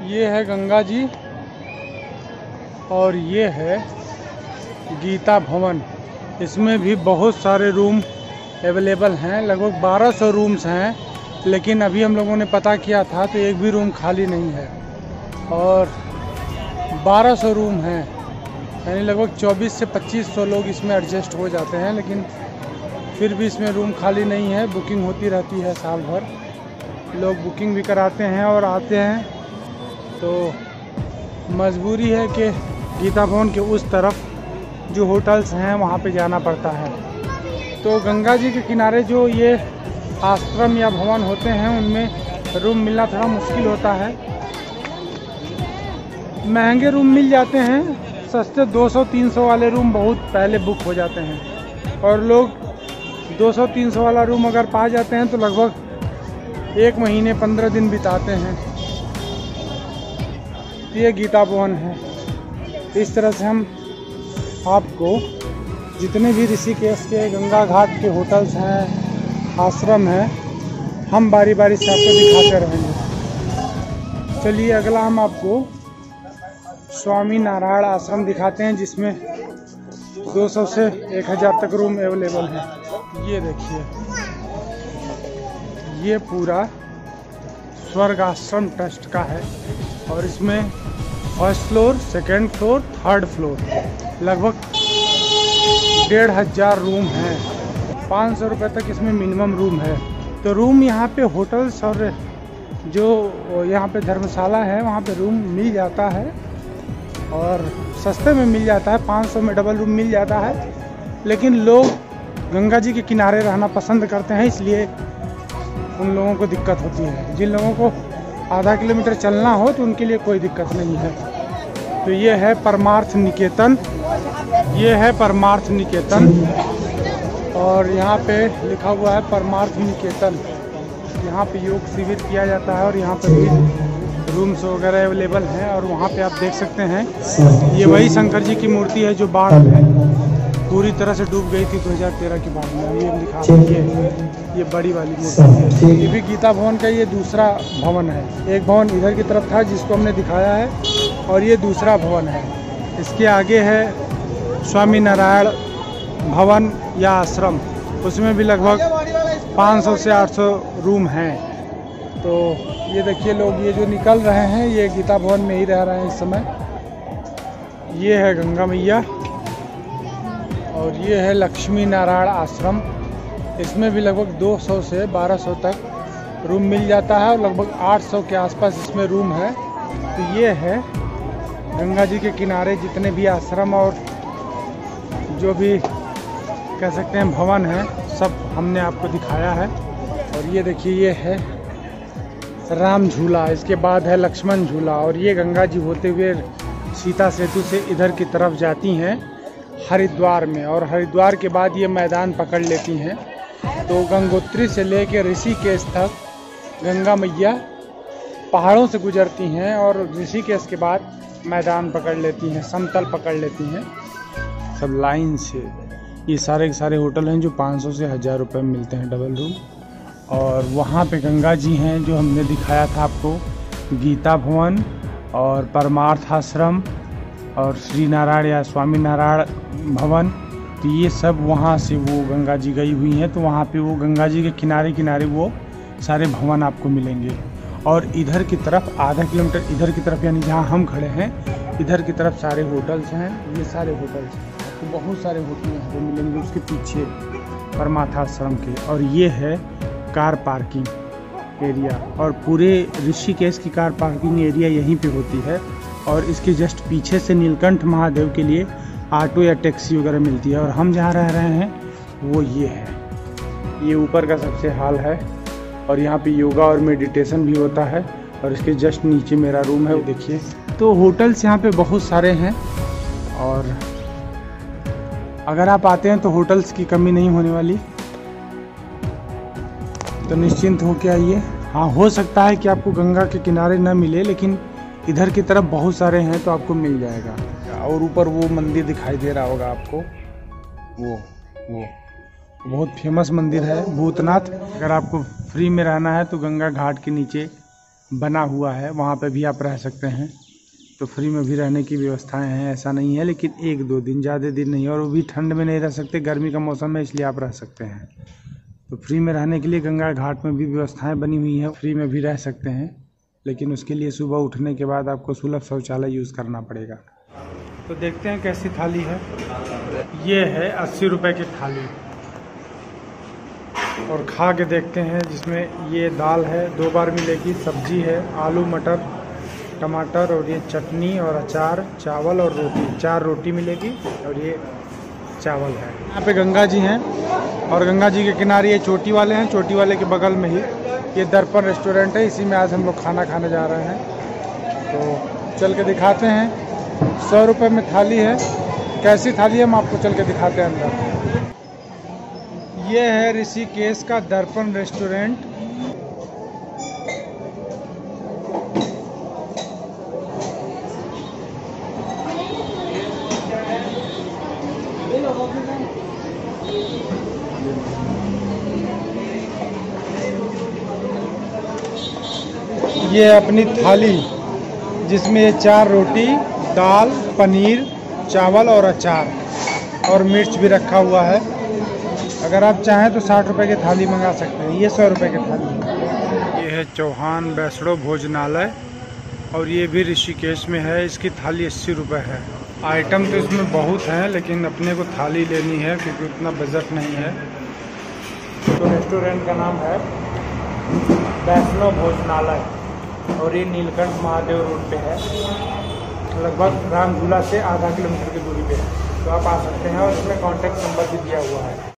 ये है गंगा जी और ये है गीता भवन। इसमें भी बहुत सारे रूम अवेलेबल हैं, लगभग 1200 रूम्स हैं, लेकिन अभी हम लोगों ने पता किया था तो एक भी रूम खाली नहीं है और 1200 रूम हैं, यानी लगभग 2400 से 2500 लोग इसमें एडजस्ट हो जाते हैं, लेकिन फिर भी इसमें रूम खाली नहीं है। बुकिंग होती रहती है साल भर, लोग बुकिंग भी कराते हैं और आते हैं, तो मजबूरी है कि गीता भवन के उस तरफ जो होटल्स हैं वहाँ पे जाना पड़ता है। तो गंगा जी के किनारे जो ये आश्रम या भवन होते हैं उनमें रूम मिलना थोड़ा मुश्किल होता है। महंगे रूम मिल जाते हैं, सस्ते 200-300 वाले रूम बहुत पहले बुक हो जाते हैं और लोग 200-300 वाला रूम अगर पा जाते हैं तो लगभग 1 महीने 15 दिन बिताते हैं। ये गीता भवन है। इस तरह से हम आपको जितने भी ऋषिकेश के गंगा घाट के होटल्स हैं, आश्रम हैं, हम बारी बारी से आपको दिखाते रहेंगे। चलिए अगला हम आपको स्वामी नारायण आश्रम दिखाते हैं, जिसमें 200 से 1000 तक रूम अवेलेबल हैं। ये देखिए, ये पूरा स्वर्ग आश्रम ट्रस्ट का है और इसमें first floor, second floor, third floor लगभग 1500 रूम हैं। 500 रुपये तक इसमें मिनिमम रूम है। तो रूम यहाँ पे होटल्स और जो यहाँ पे धर्मशाला है वहाँ पे रूम मिल जाता है और सस्ते में मिल जाता है। 500 में डबल रूम मिल जाता है, लेकिन लोग गंगा जी के किनारे रहना पसंद करते हैं, इसलिए उन लोगों को दिक्कत होती है। जिन लोगों को आधा किलोमीटर चलना हो तो उनके लिए कोई दिक्कत नहीं है। तो ये है परमार्थ निकेतन, ये है परमार्थ निकेतन और यहाँ पे लिखा हुआ है परमार्थ निकेतन। यहाँ पे योग शिविर किया जाता है और यहाँ पे भी रूम्स वगैरह अवेलेबल हैं। और वहाँ पे आप देख सकते हैं ये वही शंकर जी की मूर्ति है जो बाढ़ में पूरी तरह से डूब गई थी 2013 की बाढ़ में। ये लिखा है, ये बड़ी वाली मूर्ति है। ये भी गीता भवन का ये दूसरा भवन है। एक भवन इधर की तरफ था जिसको हमने दिखाया है और ये दूसरा भवन है। इसके आगे है स्वामी नारायण भवन या आश्रम, उसमें भी लगभग 500 से 800 रूम हैं। तो ये देखिए लोग ये जो निकल रहे हैं ये गीता भवन में ही रह रहे हैं इस समय। ये है गंगा मैया और ये है लक्ष्मी नारायण आश्रम। इसमें भी लगभग 200 से 1200 तक रूम मिल जाता है और लगभग 800 के आसपास इसमें रूम है। तो ये है गंगा जी के किनारे जितने भी आश्रम और जो भी कह सकते हैं भवन है, सब हमने आपको दिखाया है। और ये देखिए, ये है राम झूला, इसके बाद है लक्ष्मण झूला और ये गंगा जी होते हुए सीता सेतु से इधर की तरफ जाती हैं हरिद्वार में और हरिद्वार के बाद ये मैदान पकड़ लेती हैं। तो गंगोत्री से लेकर ऋषिकेश तक गंगा मैया पहाड़ों से गुजरती हैं और ऋषिकेश के बाद मैदान पकड़ लेती हैं, समतल पकड़ लेती हैं सब लाइन से। ये सारे के सारे होटल हैं जो 500 से 1000 रुपये में मिलते हैं डबल रूम। और वहाँ पे गंगा जी हैं जो हमने दिखाया था आपको, गीता भवन और परमार्थ आश्रम और श्री नारायण या स्वामी नारायण भवन। तो ये सब वहाँ से वो गंगा जी गई हुई हैं, तो वहाँ पे वो गंगा जी के किनारे किनारे वो सारे भवन आपको मिलेंगे। और इधर की तरफ आधा किलोमीटर इधर की तरफ, यानी जहाँ हम खड़े हैं इधर की तरफ सारे होटल्स हैं। ये सारे होटल्स तो बहुत सारे होटल यहाँ पे मिलेंगे उसके पीछे परमार्थ आश्रम के। और ये है कार पार्किंग एरिया और पूरे ऋषिकेश की कार पार्किंग एरिया यहीं पे होती है। और इसके जस्ट पीछे से नीलकंठ महादेव के लिए ऑटो या टैक्सी वगैरह मिलती है। और हम जहाँ रह रहे हैं वो ये है, ये ऊपर का सबसे हाल है और यहाँ पे योगा और मेडिटेशन भी होता है। और इसके जस्ट नीचे मेरा रूम है, वो देखिए। तो होटल्स यहाँ पे बहुत सारे हैं और अगर आप आते हैं तो होटल्स की कमी नहीं होने वाली, तो निश्चिंत होके आइए। हाँ, हो सकता है कि आपको गंगा के किनारे न मिले, लेकिन इधर की तरफ बहुत सारे हैं तो आपको मिल जाएगा। और ऊपर वो मंदिर दिखाई दे रहा होगा आपको, वो बहुत फेमस मंदिर है भूतनाथ। अगर आपको फ्री में रहना है तो गंगा घाट के नीचे बना हुआ है, वहाँ पे भी आप रह सकते हैं। तो फ्री में भी रहने की व्यवस्थाएं हैं, ऐसा नहीं है, लेकिन 1-2 दिन, ज़्यादा दिन नहीं। और वो भी ठंड में नहीं रह सकते, गर्मी का मौसम है इसलिए आप रह सकते हैं। तो फ्री में रहने के लिए गंगा घाट में भी व्यवस्थाएं बनी हुई हैं, फ्री में भी रह सकते हैं, लेकिन उसके लिए सुबह उठने के बाद आपको सुलभ शौचालय यूज़ करना पड़ेगा। तो देखते हैं कैसी थाली है। ये है 80 रुपये की थाली, और खा के देखते हैं। जिसमें ये दाल है 2 बार मिलेगी, सब्जी है आलू मटर टमाटर, और ये चटनी और अचार, चावल और रोटी, 4 रोटी मिलेगी, और ये चावल है। यहाँ पे गंगा जी हैं, और गंगा जी के किनारे ये चोटी वाले हैं। चोटी वाले के बगल में ही ये दर्पण रेस्टोरेंट है, इसी में आज हम लोग खाना खाने जा रहे हैं। तो चल के दिखाते हैं। 100 रुपये में थाली है। कैसी थाली है हम आपको चल के दिखाते हैं अंदर। ये है ऋषिकेश का दर्पण रेस्टोरेंट। ये अपनी थाली, जिसमें ये 4 रोटी, दाल, पनीर, चावल और अचार और मिर्च भी रखा हुआ है। अगर आप चाहें तो 60 रुपये की थाली मंगा सकते हैं। ये 100 रुपये की थाली है। ये है चौहान वैष्णो भोजनालय, और ये भी ऋषिकेश में है। इसकी थाली 80 रुपये है। आइटम तो इसमें बहुत हैं, लेकिन अपने को थाली लेनी है क्योंकि उतना बजट नहीं है। तो रेस्टोरेंट का नाम है वैष्णो भोजनालय, और ये नीलकंठ महादेव रोड पे है, लगभग रामझूला से आधा किलोमीटर की दूरी पे है। तो आप आ सकते हैं, और इसमें कॉन्टैक्ट नंबर भी दिया हुआ है।